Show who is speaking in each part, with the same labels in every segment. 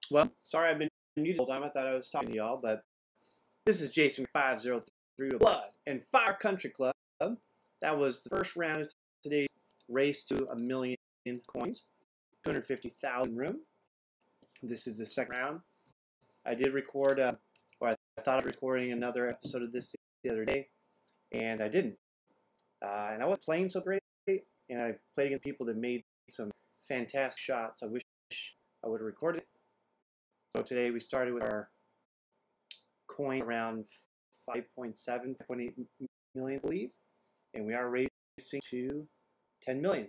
Speaker 1: Well, sorry I've been muted the whole time. I thought I was talking to y'all, but this is Jason 503 of Blood and Fire Country Club. That was the first round of today's race to 1,000,000 coins, 250,000 room. This is the second round. I did record, or I thought of recording another episode of this the other day, and I didn't. And I wasn't playing so great, and I played against people that made some fantastic shots. I wish I would have recorded it. So today we started with our coin around 5.7, 5.8 million, I believe, and we are racing to 10 million.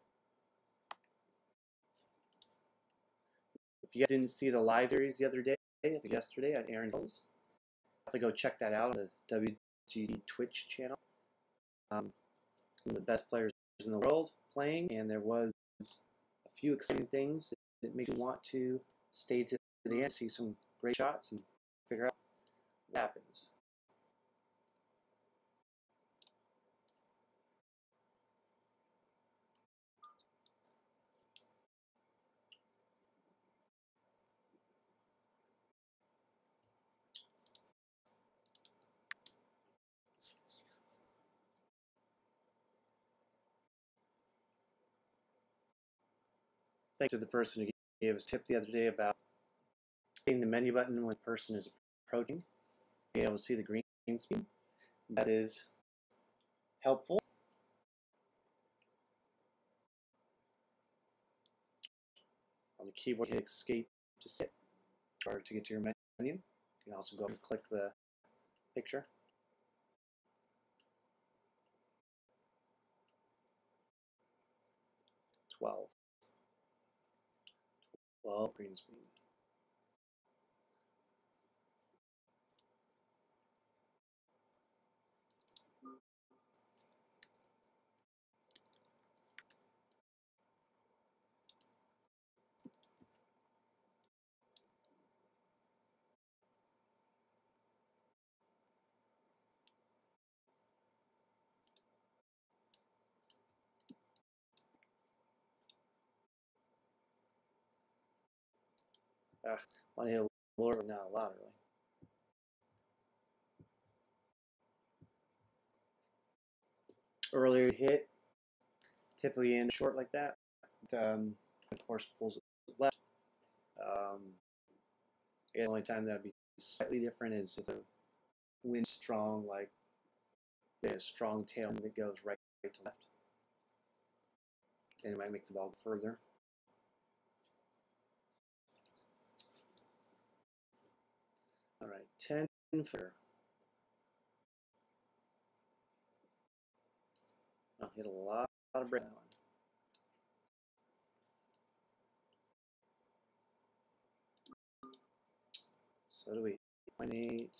Speaker 1: If you guys didn't see the live series the other day, I think yesterday at Aaron Hills, definitely go check that out on the WGD Twitch channel. Some of the best players in the world playing, and there was a few exciting things that make you want to stay to the end, see some great shots, and figure out what happens. Thanks to the person who gave us a tip the other day about hitting the menu button when a person is approaching, being able to see the green screen. That is helpful. On the keyboard, hit escape to sit or to get to your menu. You can also go and click the picture. 12 green screen. Want to hit a lower, but not a lot, really. Earlier hit, typically in short like that. Of course, pulls it left. The only time that would be slightly different is if the wind's strong, like there's a strong tail that goes right to left. And it might make the ball go further. All right, 10 footer. I'll hit a lot of break on that one. So do we 0.8.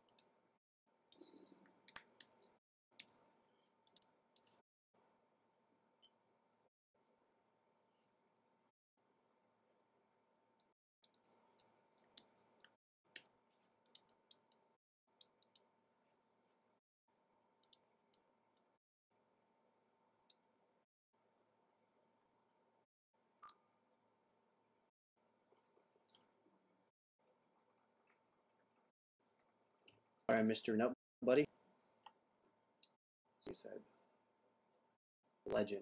Speaker 1: All right, Mr. Nobody. He said, legend.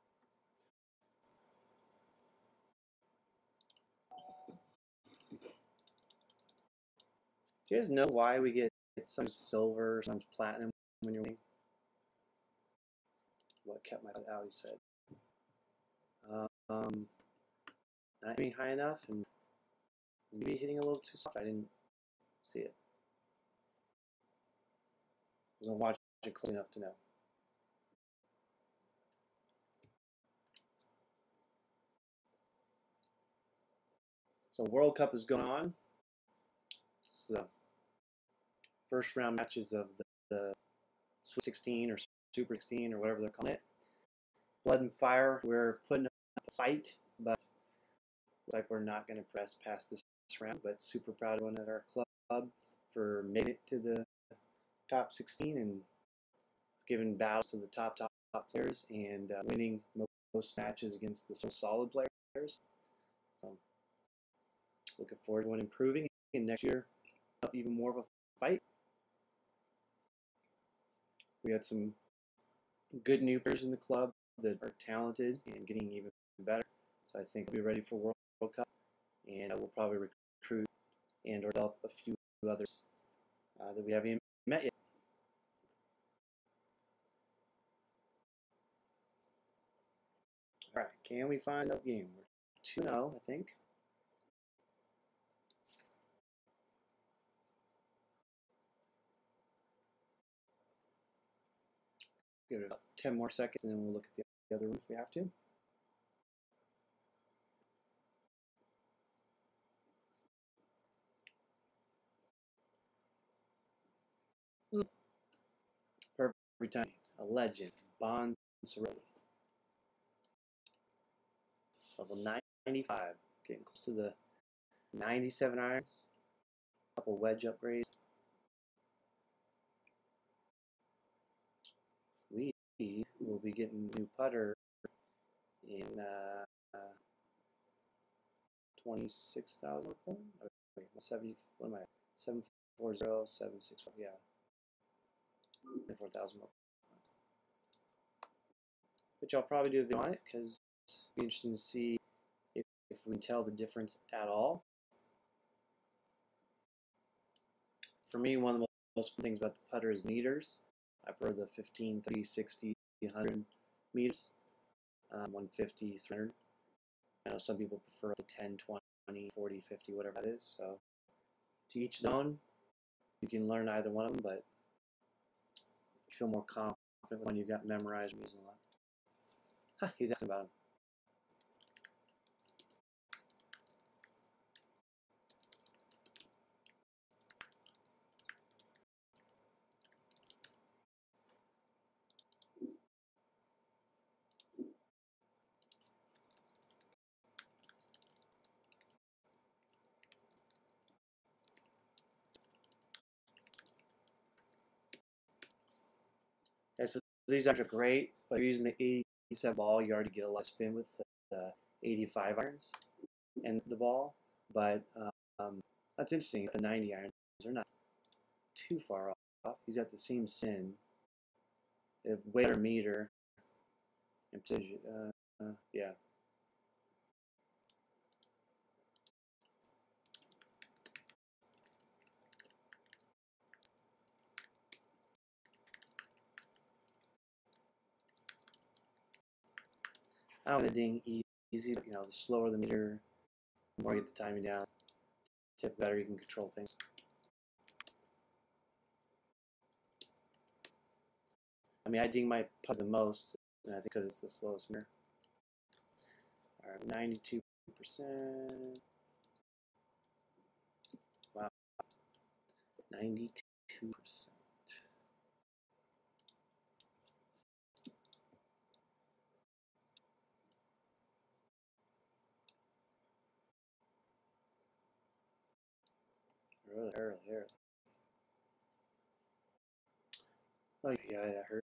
Speaker 1: Do you guys know why we get some silver, sometimes platinum when you're winning? What kept my out, he said. Not hitting high enough and maybe hitting a little too soft. I didn't see it. I wasn't watching it close enough to know. So World Cup is going on. This is the first round matches of the Sweet 16 or Super 16 or whatever they're calling it. Blood and Fire, we're putting up a fight, but looks like we're not going to press past this round. But super proud of everyone at our club for making it to the top 16 and giving bows to the top players and winning most matches against the solid players. So looking forward to improving, and next year up even more of a fight. We had some good new players in the club that are talented and getting even better. So I think we'll be ready for World Cup, and we'll probably recruit and or develop a few others that we haven't even met yet. All right, can we find a game? We're 2-0, I think. Give it about 10 more seconds, and then we'll look at the other one if we have to. Perfect timing. A legend, Bond Cerrone. Level 95, getting close to the 97 irons. A couple wedge upgrades. We will be getting new putter in 26,000 wait, 70, what am I? 740, 765, yeah. 24,000 more. Which I'll probably do a video on it because it'll be interesting to see if we can tell the difference at all. For me, one of the most important things about the putter is meters. I prefer the 15, 30, 60, 100 meters, 150, 300. I know some people prefer the 10, 20, 40, 50, whatever that is. So to each their own. You can learn either one of them, but you feel more confident when you've got memorized and using a lot. Huh, he's asking about him. Okay, so these are great, but if you're using the 87 ball, you already get a lot of spin with the 85 irons and the ball. But that's interesting. The 90 irons are not too far off. He's got the same spin, a way better meter, and precision. Yeah. I don't think the ding easy, but the slower the meter, the more you get the timing down, the better you can control things. I mean, I ding my putt the most, and I think because it's the slowest mirror. All right, 92%. Wow, 92%. Really early. Oh yeah, that hurt.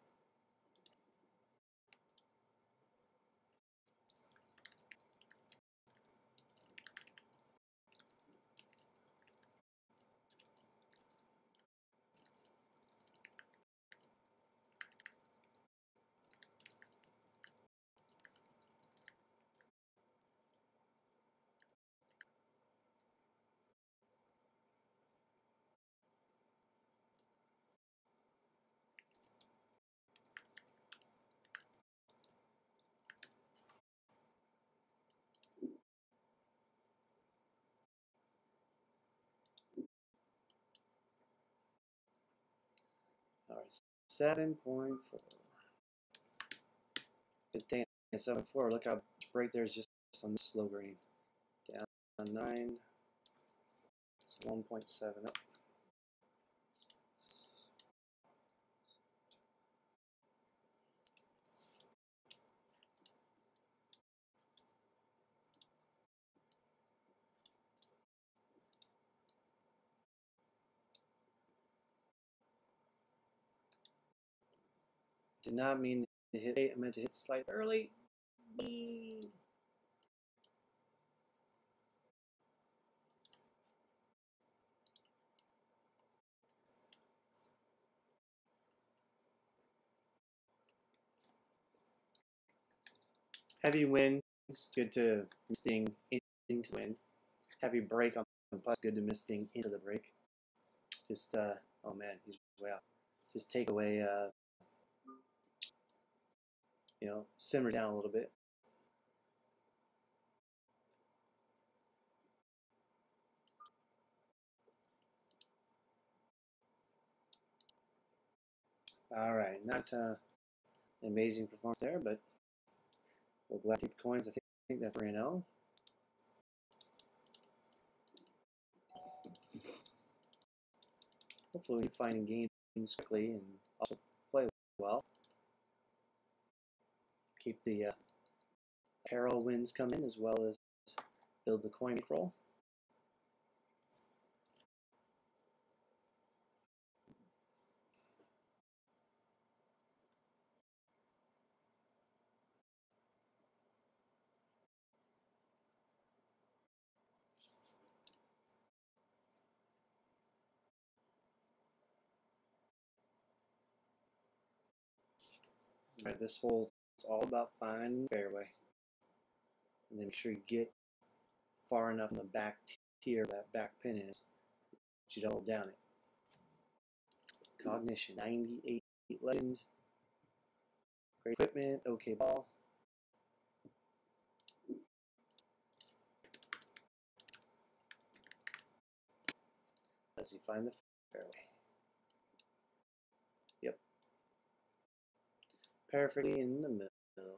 Speaker 1: All right, 7.4. Good thing it's 7.4. Look how break there's just on this slow green. Down 9. It's 1.7 up. Did not mean to hit 8. I meant to hit the slide early. Heavy winds, good to misting into wind. Heavy break on the putt, good to misting into the break. Just, oh man, he's way off. Just take away, you know, simmer down a little bit. All right, not an amazing performance there, but we'll glad to take the coins. I think that's 3-0. Hopefully we find games quickly and also play well. Keep the apparel wins coming as well as build the coin roll. All right, this hole is all about finding the fairway. And then make sure you get far enough in the back tier that back pin is that you don't hold down it. Cognition, 98 legend. Great equipment, okay ball. Does he find the fairway? Yep. Perfectly in the middle.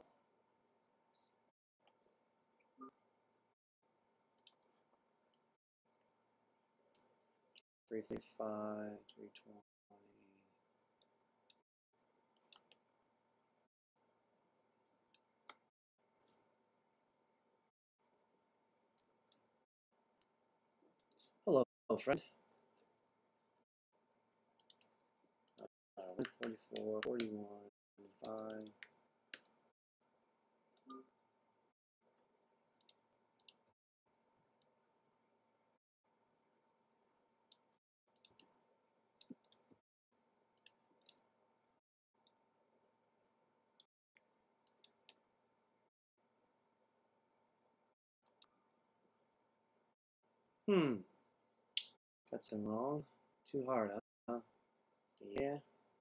Speaker 1: 335, 320. Hello, friend. 144, 41, 5. Got some wrong. Too hard, huh? Yeah.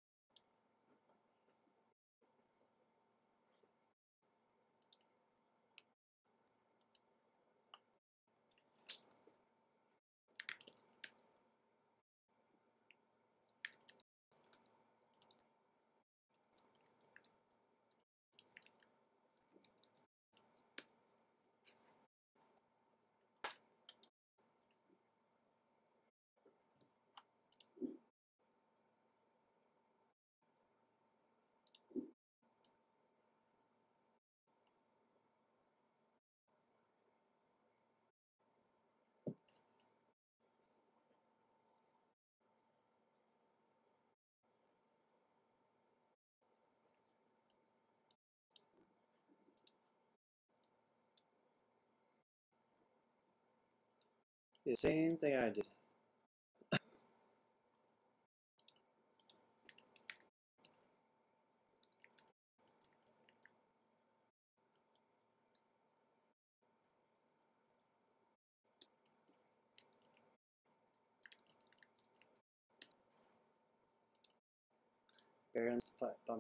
Speaker 1: The same thing I did. Baron's putt, bummer.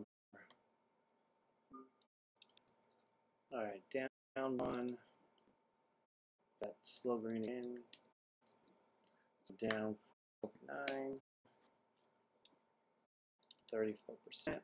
Speaker 1: Alright, down one. Got slow green in. So down 49. 34%.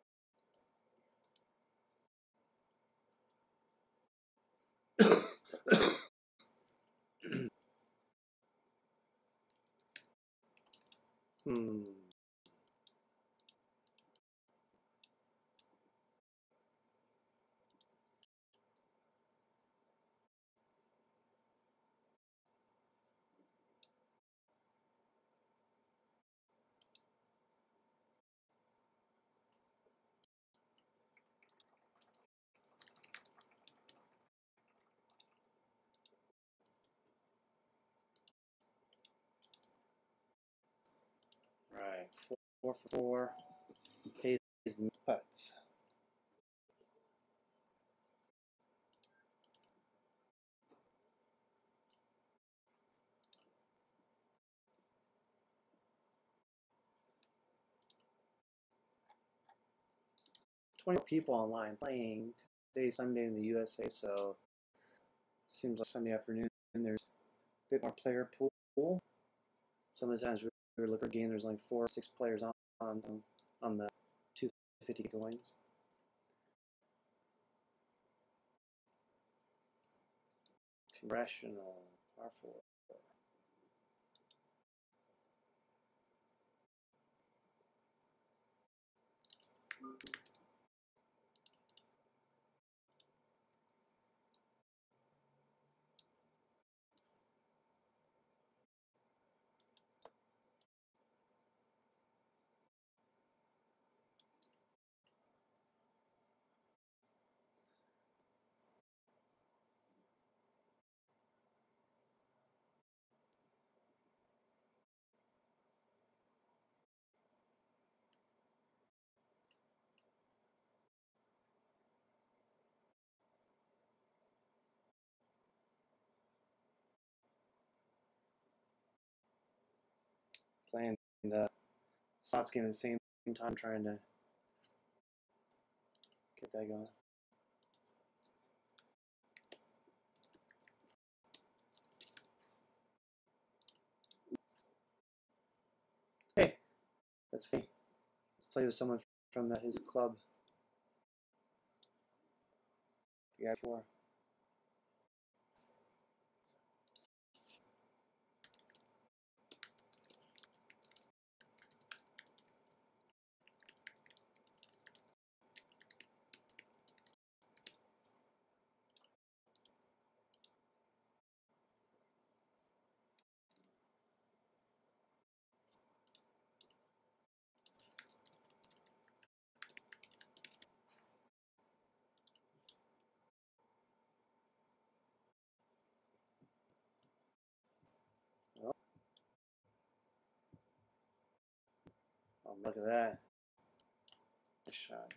Speaker 1: Right, 4 for 4. Pays the putts. 20 people online playing. Today's Sunday in the USA, so it seems like Sunday afternoon there's a bit more player pool. Some of the times we were looking at a game, there's only 4 or 6 players on the 250 coins. Congressional R4. Playing the slots game at the same time, trying to get that going. Hey, that's funny. Let's play with someone from his club. The guy 4. Oh, look at that. Nice shot.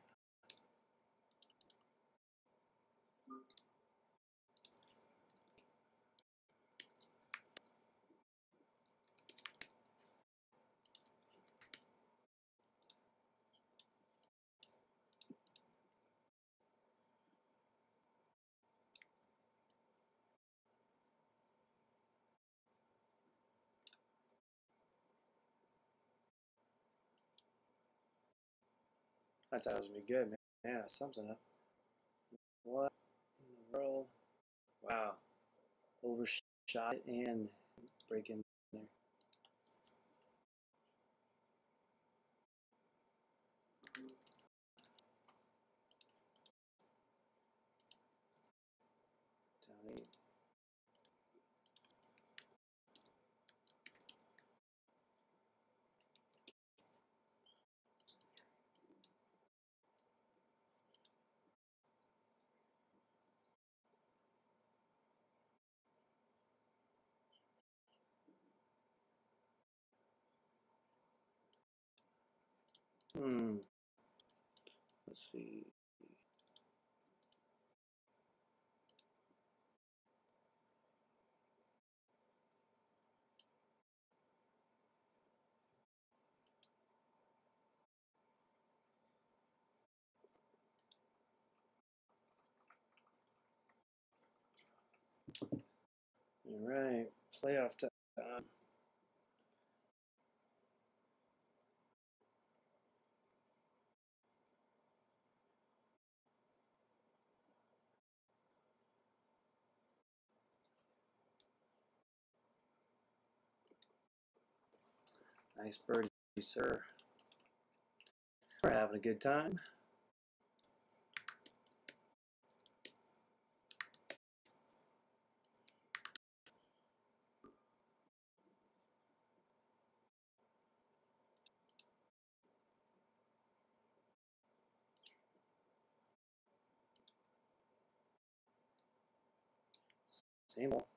Speaker 1: I thought it was going to be good, man. Yeah, something up. What in the world? Wow. Overshot it and break in there. Down 8. Let's see. All right, playoff time. Nice birdie, sir. We're having a good time. Same old.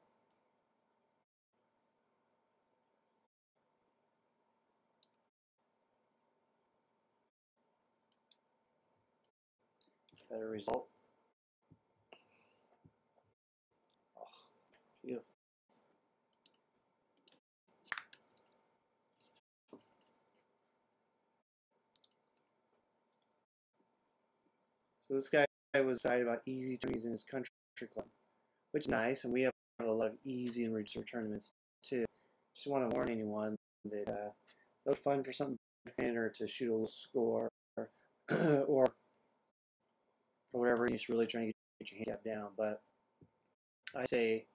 Speaker 1: Better result. Oh, beautiful. So this guy was excited about easy tourneys in his country club, which is nice, and we have a lot of easy and research tournaments too. Just want to warn anyone that it's fun for something different or to shoot a little score or, or for whatever you're just really trying to get your handicap down. But I say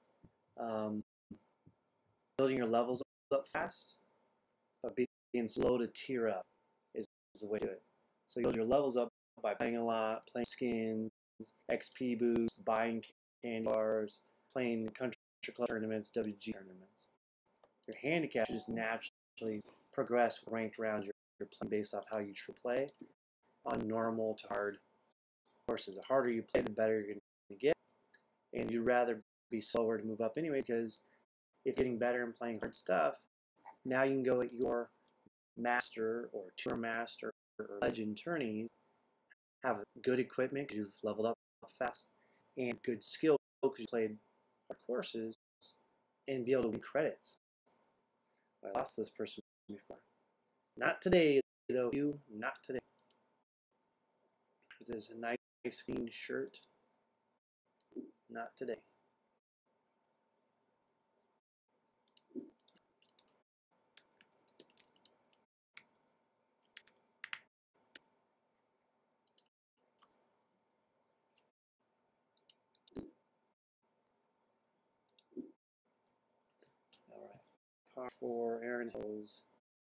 Speaker 1: building your levels up fast, but being slow to tier up is the way to do it. So you build your levels up by playing a lot, playing skins, XP boosts, buying candy bars, playing country club tournaments, WG tournaments. Your handicap should just naturally progress with ranked rounds you're playing based off how you play on normal to hard courses. The harder you play, the better you're going to get. And you'd rather be slower to move up anyway, because if you're getting better and playing hard stuff, now you can go at your master or tour master or legend tourneys, have good equipment because you've leveled up fast, and good skill because you played courses, and be able to win credits. I lost this person before. Not today, though. You, not today. It is a nice clean shirt. Not today. All right. Par 4, Aaron Hills.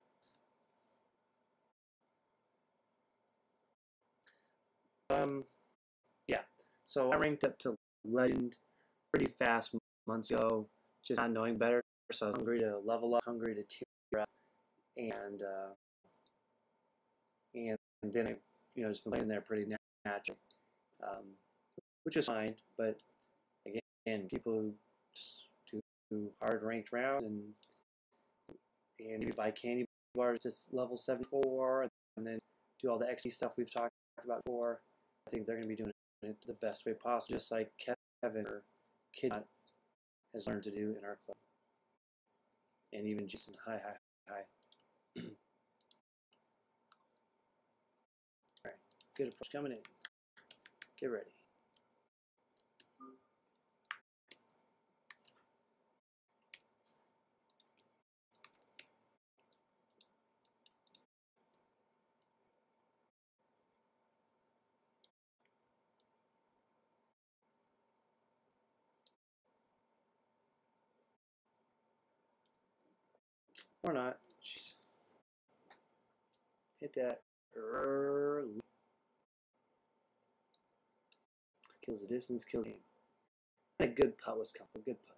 Speaker 1: Yeah. So I ranked up to legend pretty fast months ago, just not knowing better. So I was hungry to level up, hungry to tier up, and then I, just been playing there pretty naturally, which is fine. But again, people who do hard ranked rounds and maybe buy candy bars to level 74, and then do all the XP stuff we've talked about before. I think they're going to be doing it the best way possible, just like Kevin or Kid has learned to do in our club. And even Jason, hi. All right, good approach coming in. Get ready. Or not. Jeez. Hit that early. Kills the distance, kills the game. A good putt was coming. A good putt.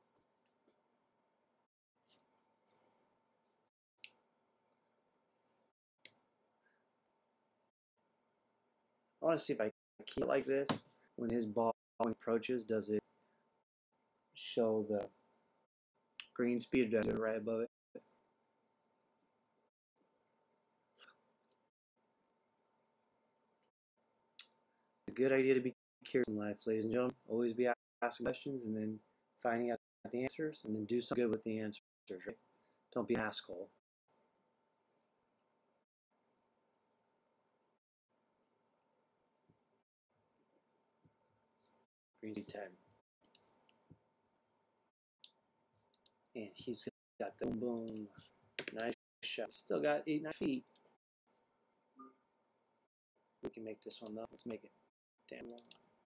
Speaker 1: I want to see if I keep it like this. When his ball approaches, does it show the green speed, or does it right above it? It's a good idea to be curious in life, ladies and gentlemen. Always be asking questions and then finding out the answers, and then do something good with the answers, right? Don't be an asshole. Green 10. And he's got the boom boom. Nice shot. Still got 8-9 feet. We can make this one though. Let's make it damn long.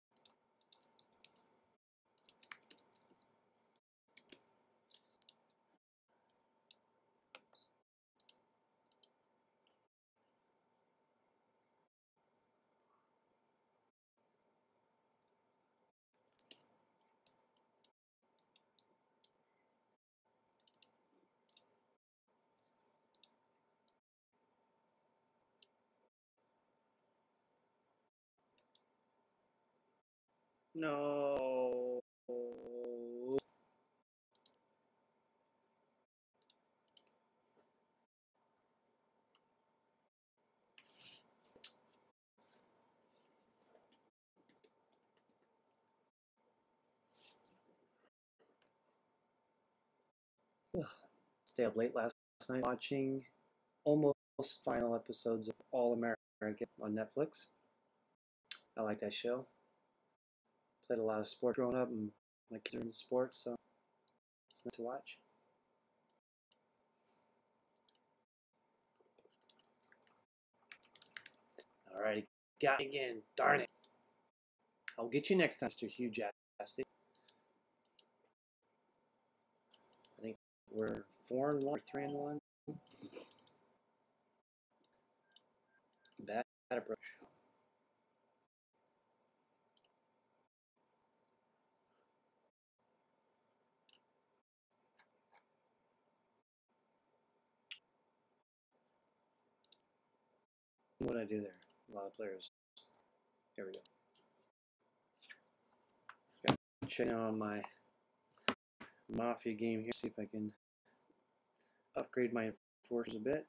Speaker 1: No. Stay up late last night watching almost final episodes of All American on Netflix. I like that show. Played a lot of sports growing up, and my kids are into sports, so it's nice to watch. Alright, got me again. Darn it. I'll get you next time, Mr. Hugh Jastic. I think we're 4-1 or 3-1. Bad approach. What did I do there? A lot of players. Here we go. Checking on my Mafia game here, see if I can upgrade my enforcers a bit.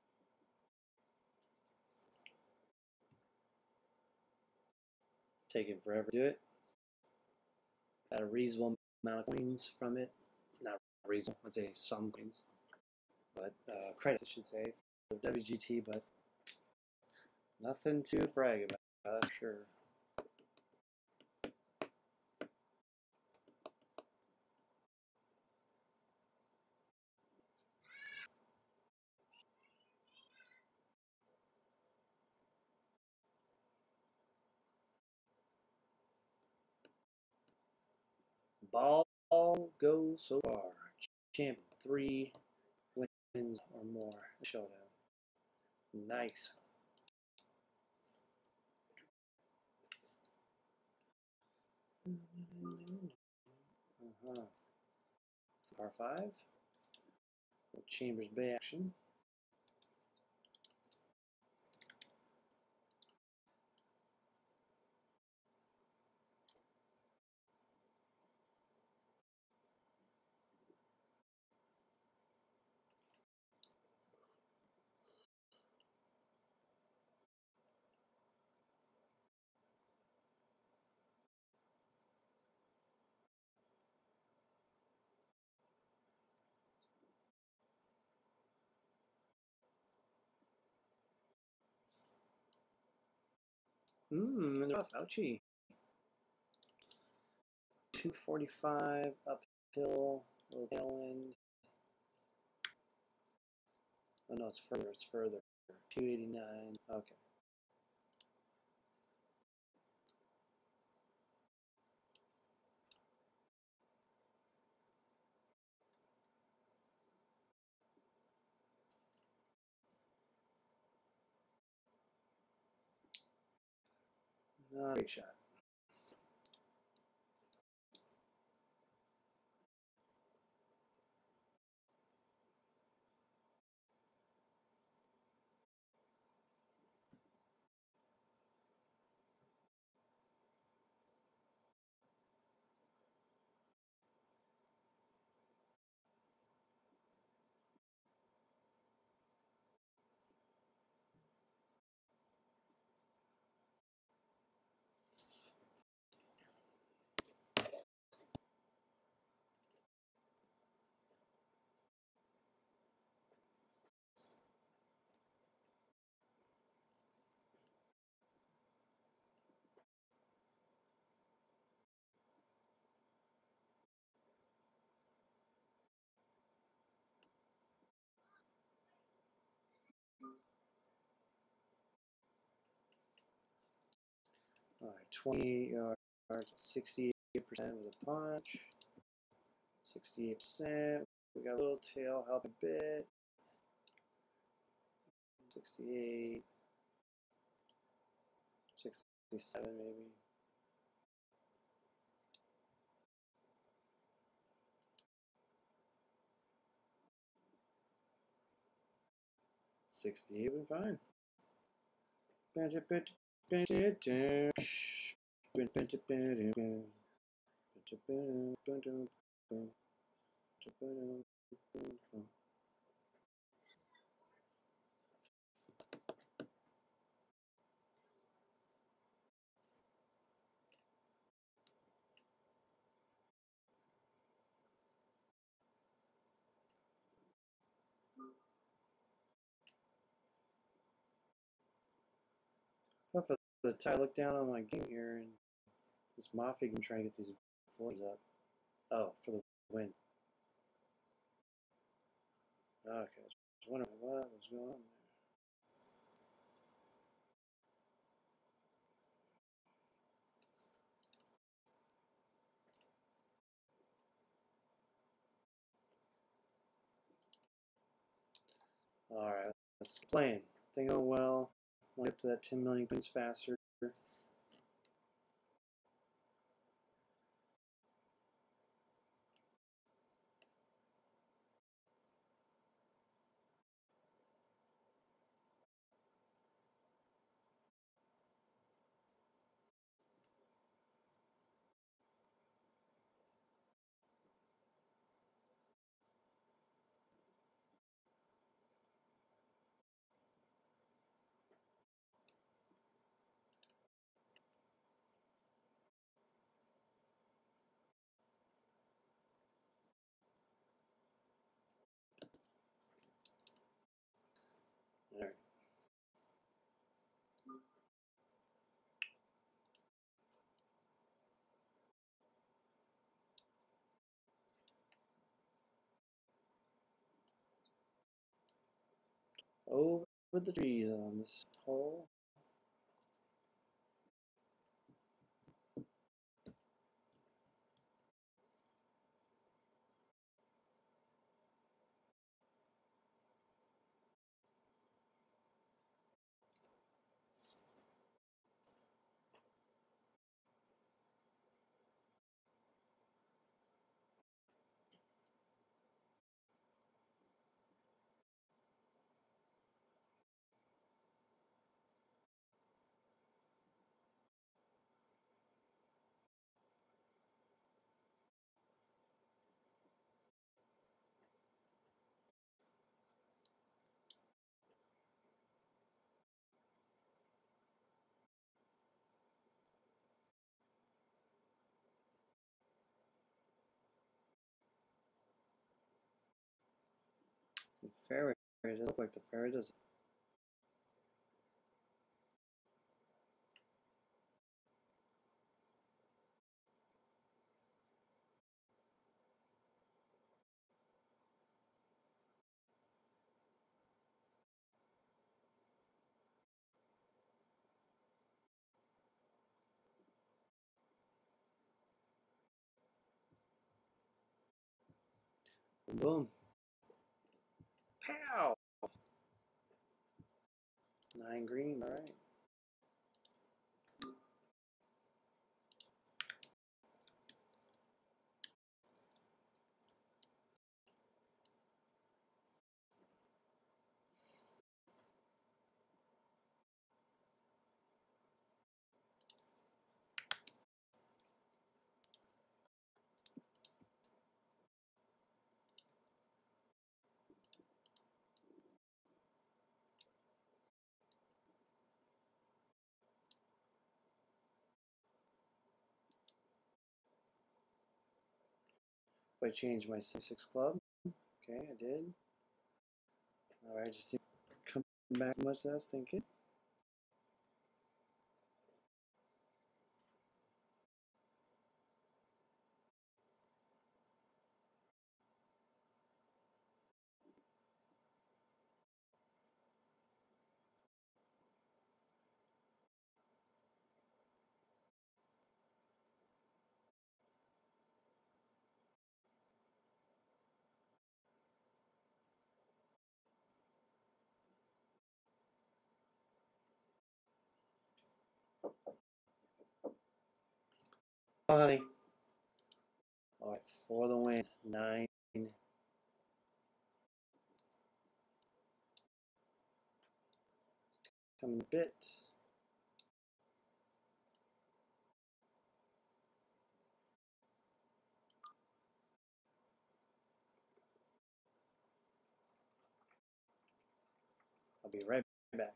Speaker 1: It's taking forever to do it. Got a reasonable amount of coins from it. Not reasonable, I'd say some coins. But credits, I should say, for WGT, but nothing to brag about, that's for sure. Ball goes so far. Champion 3 wins or more. Showdown. Nice. R5. Chambers Bay action. Ouchie. 245 uphill, little tailwind. Oh no, it's further. 289. Okay. Not a big shot. All right, 28 yards, 68% with a punch. 68%. We got a little tail, help a bit. 68. 67 maybe. $68 would be fine. Well, for the time I look down on my game here, and this Mafia game trying to get these floors up. Oh, for the win. Okay, I was wondering what was going on there. Alright, let's keep playing. Thing going well. Want to get to that 10 million coins faster. Alright. Over the trees on this hole. The fairway doesn't look like the fairway does. Boom. Pow! 9 green, alright. I changed my 6 club. Okay, I did. Alright, just didn't come back as much as I was thinking. Oh, honey. Alright, for the win. 9. Coming a bit. I'll be right back.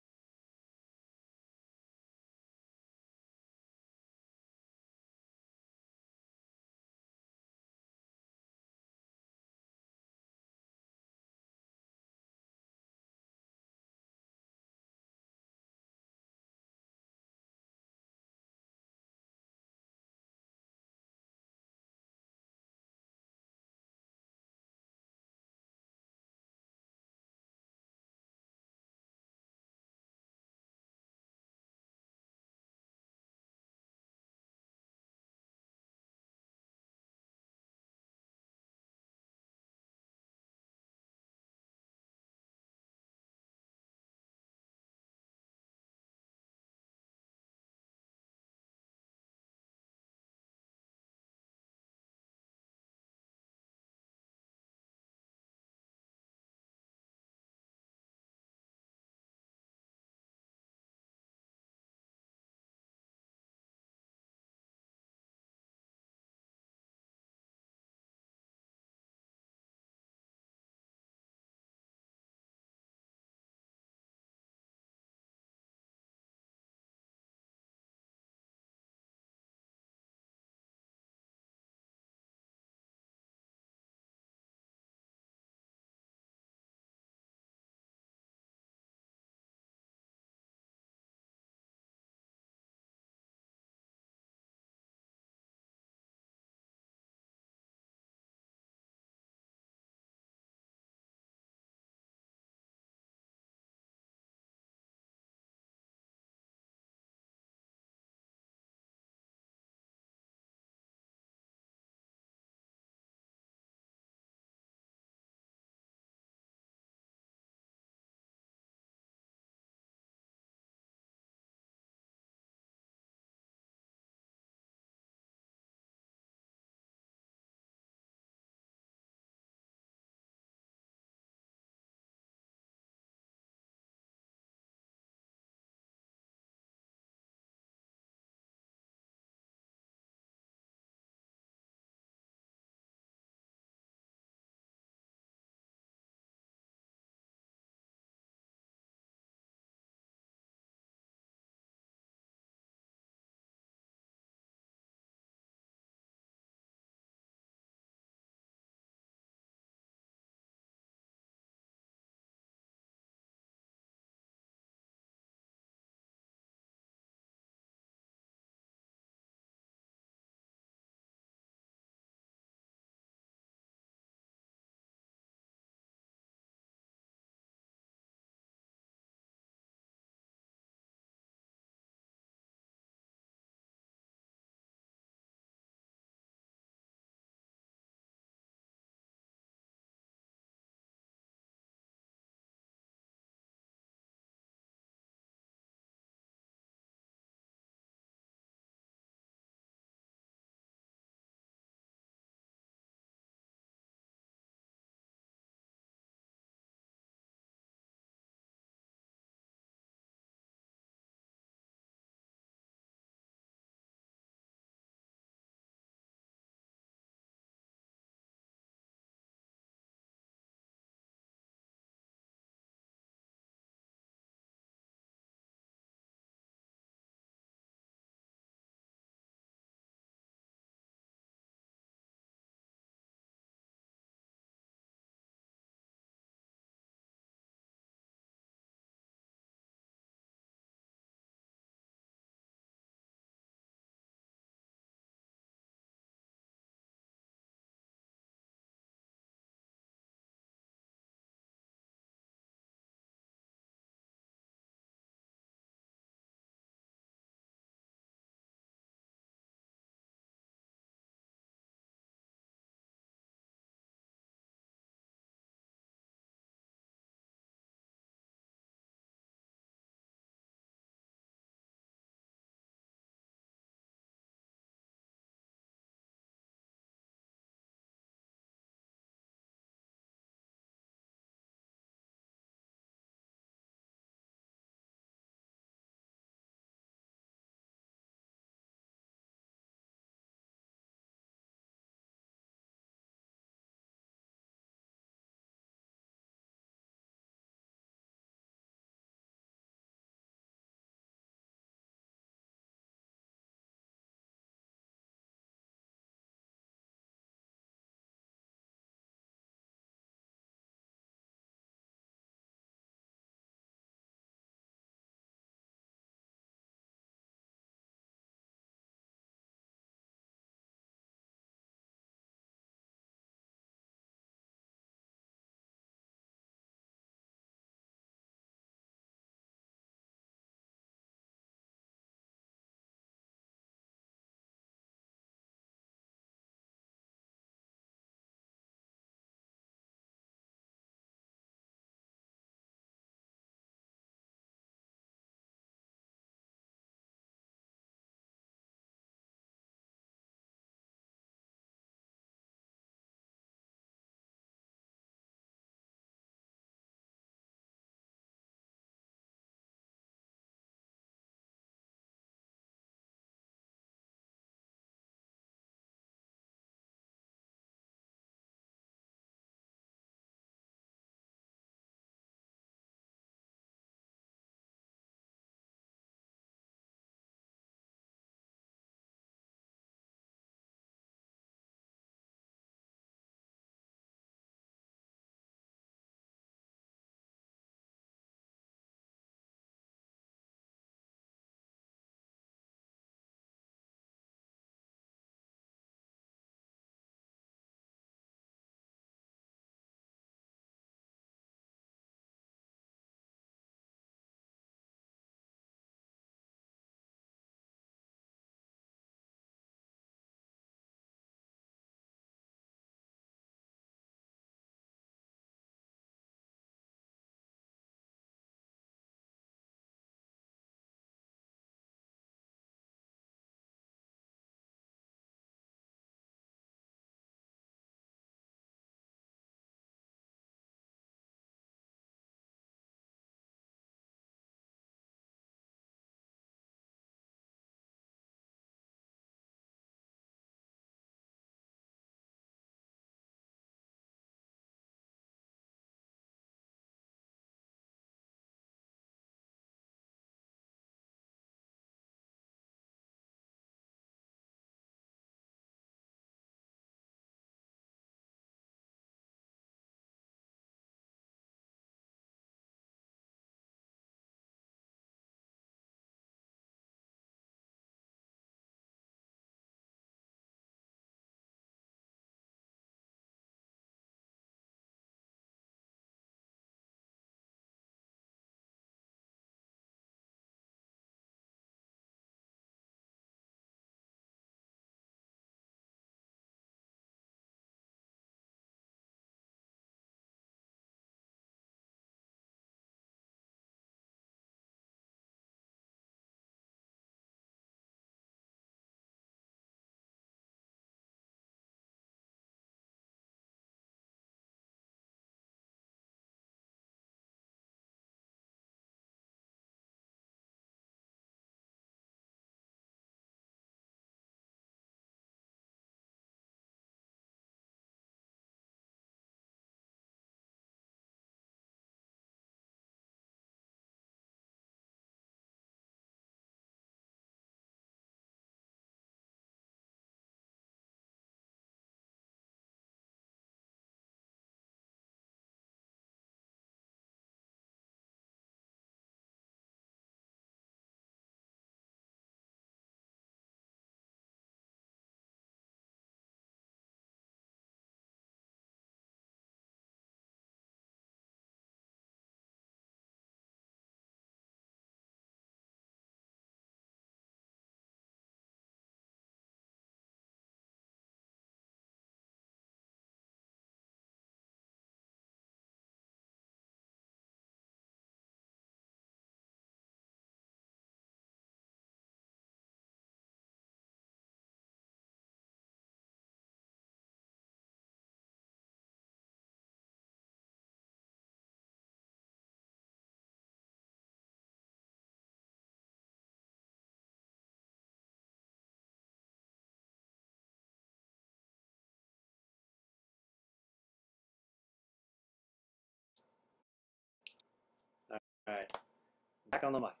Speaker 1: right, back on the mic.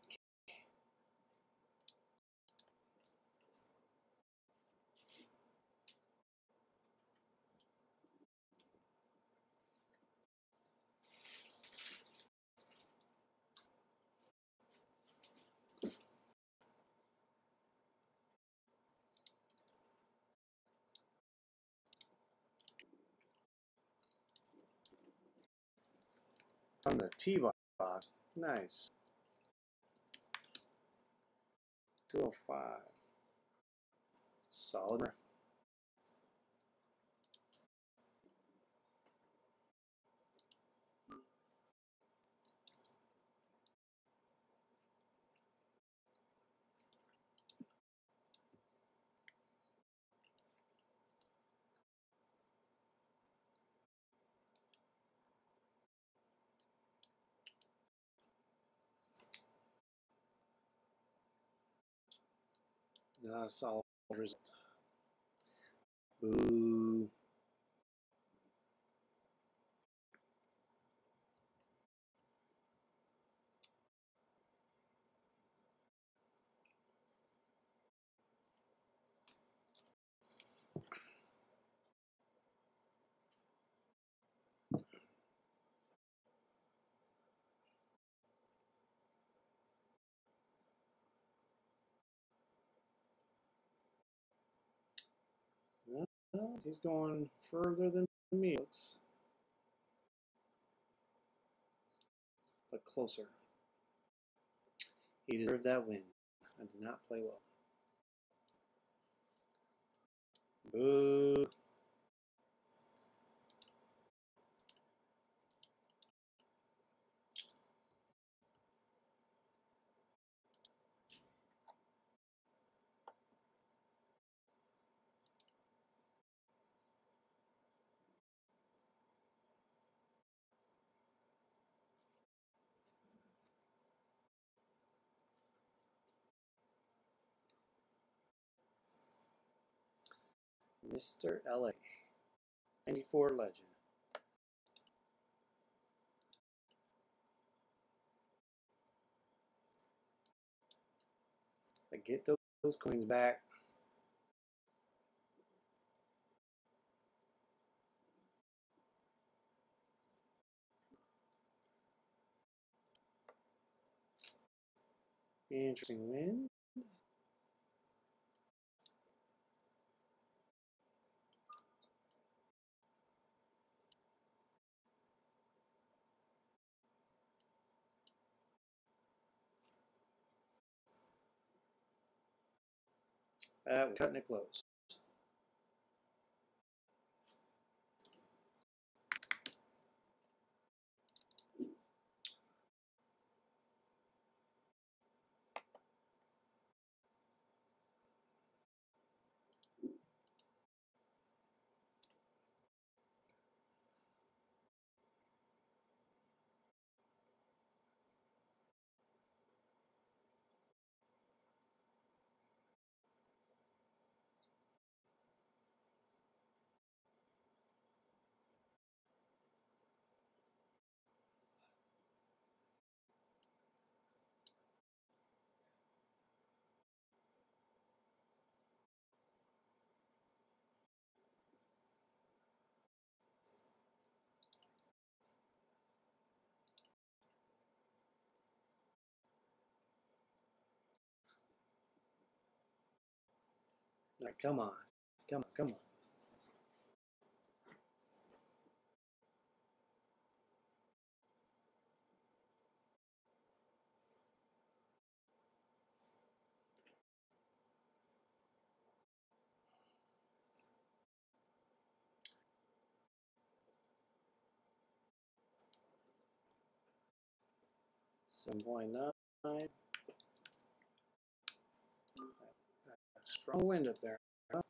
Speaker 1: On the T-box, nice. 205, solid. Not a solid result. Boo. Well, he's going further than me, but closer. He deserved that win. I did not play well. Boo. Mr. LA. 94 legend. I get those coins back. Interesting win. We're cutting it close. All right, come on. Come on, come on. $7.9. Strong wind up there. Huh?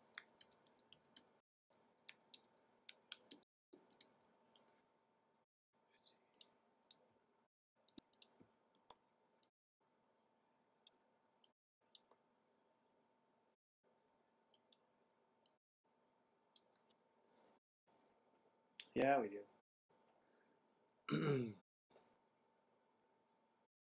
Speaker 1: Yeah, we do.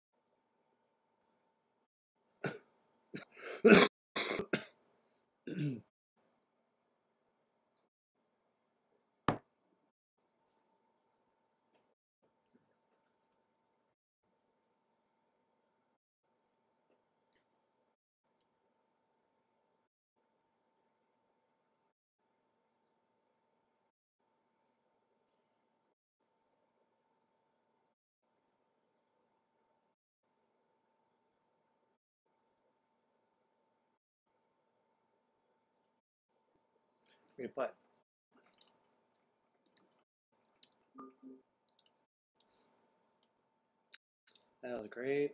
Speaker 1: Great putt. That was great.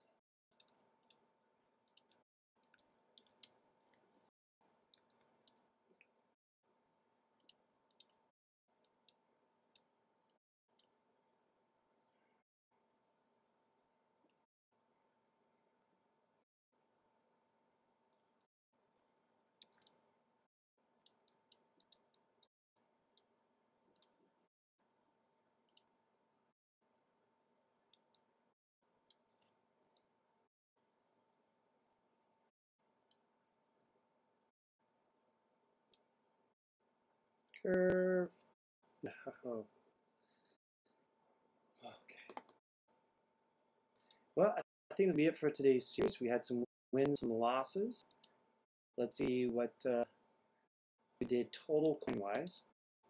Speaker 1: Curve. Oh. Okay. Well, I think that'll be it for today's series. We had some wins, some losses. Let's see what we did total coin-wise.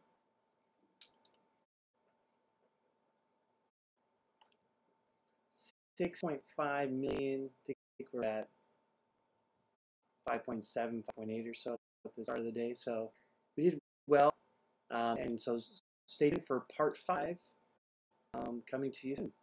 Speaker 1: 6.5 million. I think we're at 5.7, 5.8 or so at the start of the day. So we did well. And so stay tuned for part 5 coming to you soon.